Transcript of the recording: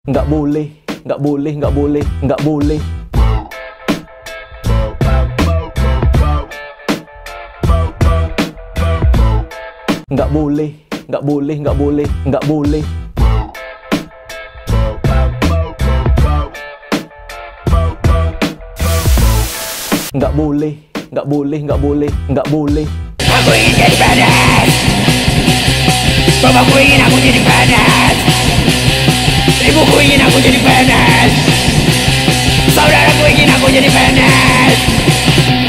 Nggak boleh, nggak boleh, nggak boleh, nggak boleh. Nggak boleh, nggak boleh, nggak boleh, nggak boleh. Nggak boleh, nggak boleh, nggak boleh, nggak boleh. Aku ingin jadi panas. Bapakku ingin aku jadi panas. Ibuku ingin aku jadi panas. Saudaraku ingin aku jadi panas.